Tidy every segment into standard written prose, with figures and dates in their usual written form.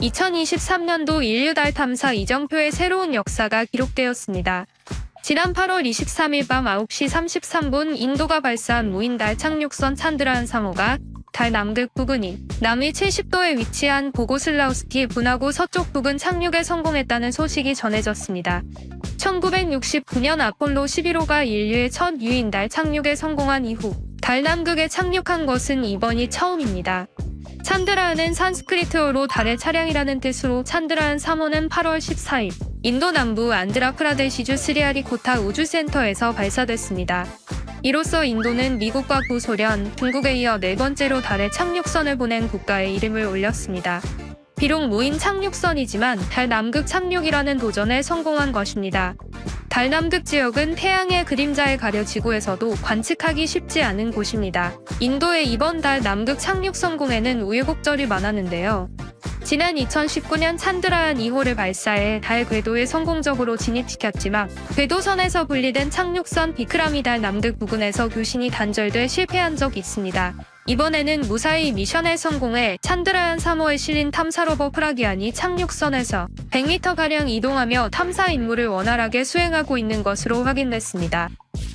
2023년도 인류 달 탐사 이정표의 새로운 역사가 기록되었습니다. 지난 8월 23일 밤 9시 33분 인도가 발사한 무인 달 착륙선 찬드라얀 3호가 달 남극 부근인 남위 70도에 위치한 보고슬라우스키 분화구 서쪽 부근 착륙에 성공했다는 소식이 전해졌습니다. 1969년 아폴로 11호가 인류의 첫 유인 달 착륙에 성공한 이후 달 남극에 착륙한 것은 이번이 처음입니다. 찬드라얀은 산스크리트어로 달의 차량이라는 뜻으로 찬드라얀 3호는 8월 14일 인도 남부 안드라프라데시주 스리하리코타 우주센터에서 발사됐습니다. 이로써 인도는 미국과 구소련, 중국에 이어 네 번째로 달에 착륙선을 보낸 국가의 이름을 올렸습니다. 비록 무인 착륙선이지만 달 남극 착륙이라는 도전에 성공한 것입니다. 달 남극 지역은 태양의 그림자에 가려 지구에서도 관측하기 쉽지 않은 곳입니다. 인도의 이번 달 남극 착륙 성공에는 우여곡절이 많았는데요. 지난 2019년 찬드라얀 2호를 발사해 달 궤도에 성공적으로 진입시켰지만 궤도선에서 분리된 착륙선 비크람이 달 남극 부근에서 교신이 단절돼 실패한 적이 있습니다. 이번에는 무사히 미션에 성공해 찬드라얀 3호에 실린 탐사로버 프라기안이 착륙선에서 100m가량 이동하며 탐사 임무를 원활하게 수행하고 있는 것으로 확인됐습니다.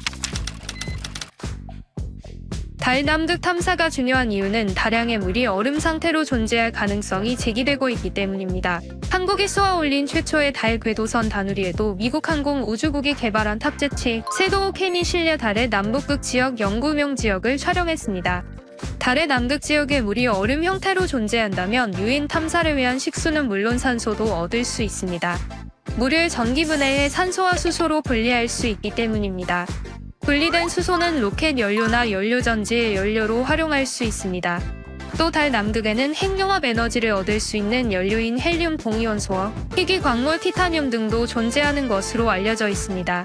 달 남극 탐사가 중요한 이유는 다량의 물이 얼음 상태로 존재할 가능성이 제기되고 있기 때문입니다. 한국이 쏘아올린 최초의 달 궤도선 다누리에도 미국 항공우주국이 개발한 탑재치 섀도우 캠이 실려 달의 남북극 지역 연구용 지역을 촬영했습니다. 달의 남극 지역의 물이 얼음 형태로 존재한다면 유인 탐사를 위한 식수는 물론 산소도 얻을 수 있습니다. 물을 전기 분해해 산소와 수소로 분리할 수 있기 때문입니다. 분리된 수소는 로켓 연료나 연료전지의 연료로 활용할 수 있습니다. 또 달 남극에는 핵융합 에너지를 얻을 수 있는 연료인 헬륨 동위원소와 희귀 광물 티타늄 등도 존재하는 것으로 알려져 있습니다.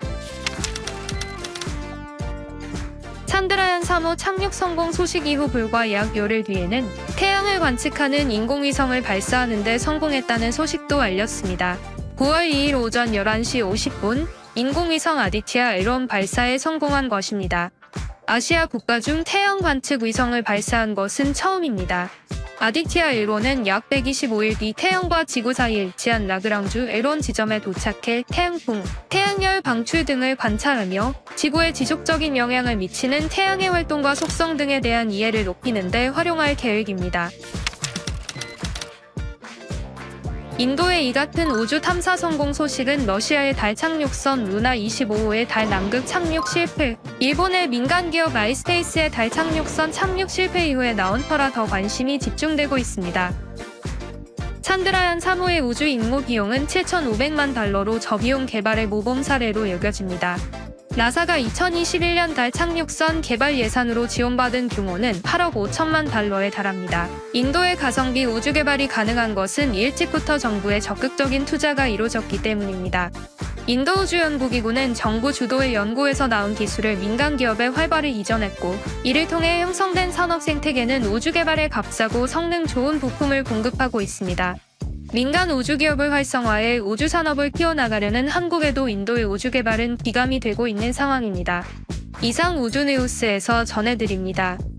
찬드라얀 3호 착륙 성공 소식 이후 불과 약 열흘 뒤에는 태양을 관측하는 인공위성을 발사하는 데 성공했다는 소식도 알렸습니다. 9월 2일 오전 11시 50분 인공위성 아디티아 L1 발사에 성공한 것입니다. 아시아 국가 중 태양 관측 위성을 발사한 것은 처음입니다. 아디티아 L1은 약 125일 뒤 태양과 지구 사이에 위치한 라그랑주 L1 지점에 도착해 태양풍, 태양열 방출 등을 관찰하며 지구에 지속적인 영향을 미치는 태양의 활동과 속성 등에 대한 이해를 높이는 데 활용할 계획입니다. 인도의 이 같은 우주 탐사 성공 소식은 러시아의 달 착륙선 루나 25호의 달 남극 착륙 실패, 일본의 민간 기업 아이스페이스의 달 착륙선 착륙 실패 이후에 나온 터라 더 관심이 집중되고 있습니다. 찬드라얀 3호의 우주 임무 비용은 7,500만 달러로 저비용 개발의 모범 사례로 여겨집니다. 나사가 2021년 달 착륙선 개발 예산으로 지원받은 규모는 8억 5천만 달러에 달합니다. 인도의 가성비 우주 개발이 가능한 것은 일찍부터 정부의 적극적인 투자가 이루어졌기 때문입니다. 인도우주연구기구는 정부 주도의 연구에서 나온 기술을 민간 기업에 활발히 이전했고, 이를 통해 형성된 산업 생태계는 우주 개발에 값싸고 성능 좋은 부품을 공급하고 있습니다. 민간 우주기업을 활성화해 우주산업을 키워나가려는 한국에도 인도의 우주개발은 기감이 되고 있는 상황입니다. 이상 우주뉴스에서 전해드립니다.